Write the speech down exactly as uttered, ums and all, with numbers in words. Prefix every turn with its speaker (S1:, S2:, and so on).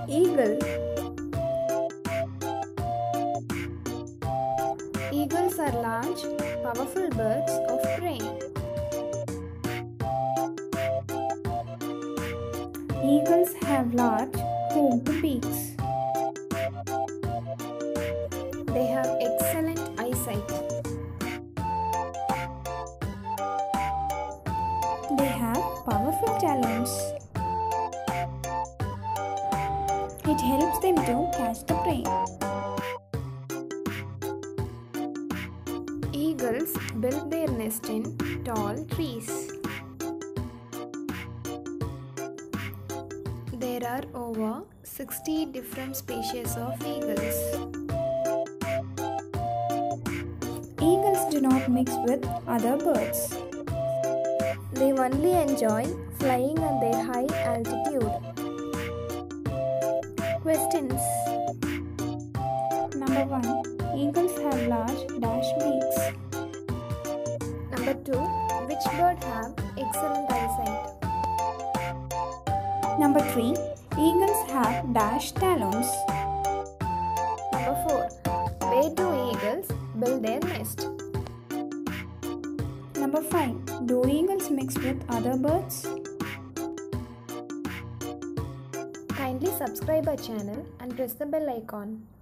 S1: Eagle. Eagles are large, powerful birds of prey. Eagles have large, hooked beaks. They have excellent eyesight. They have powerful talons. It helps them to catch the prey. Eagles build their nest in tall trees. There are over sixty different species of eagles. Eagles do not mix with other birds. They only enjoy flying at their high altitude. Questions. Number one. Eagles have large dash beaks. Number two. Which bird have excellent eyesight? Number three. Eagles have dash talons. Number four. Where do eagles build their nest? Number five. Do eagles mix with other birds? Kindly subscribe our channel and press the bell icon.